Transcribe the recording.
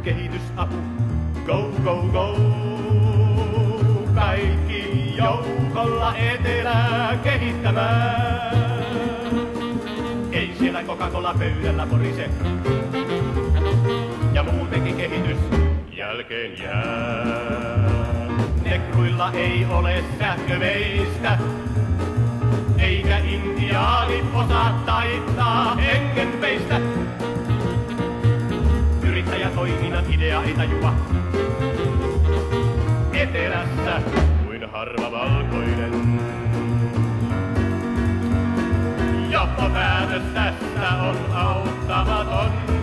kehitysapu. Go, go, go! Kaikki joukolla etelää kehittämään. Ei siellä Coca-Cola pöydällä porise. Ja muutenkin kehitys jälkeen jää. Nekruilla ei ole sähköveistä. Eikä intiaanit osaa taittaa hengenveistä. Yrittäjätoiminnan idea ei tajua. Etelässä kuin harva valkoinen. Johtopäätös tästä on auttamaton.